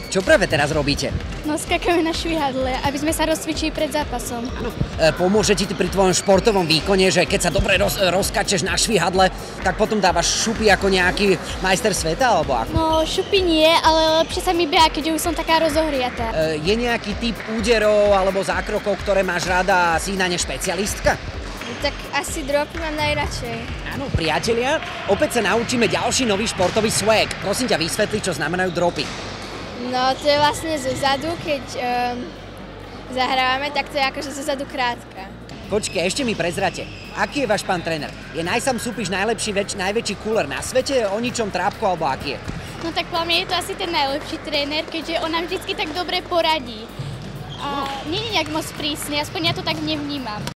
Čo práve teraz robíte? No skákame na švihadle, aby sme sa rozcvičili pred zápasom. Áno. Pomôže ti to pri tvojom športovom výkone, že keď sa dobre rozkačeš na švihadle, tak potom dávaš šupy ako nejaký majster sveta, alebo ako? No šupy nie, ale lepšie sa mi beha, keďže už som taká rozohriatá. Je nejaký typ úderov alebo zákrokov, ktoré máš rada, si na ne špecialistka? Tak asi dropy mám najradšej. Áno, priatelia, opäť sa naučíme ďalší nový športový swag. Prosím ťa, vysvetli, čo znamenajú dropy. No to je vlastne zozadu, keď zahrávame, tak to je akože zozadu krátka. Počkej, ešte mi prezrate. Aký je váš pán tréner? Je Najsam Súpiš najväčší cooler na svete? O ničom trápku alebo aký je? No tak po mne je to asi ten najlepší tréner, keďže on nám vždycky tak dobre poradí. A nie je nejak moc prísny, aspoň ja to tak nevnímam.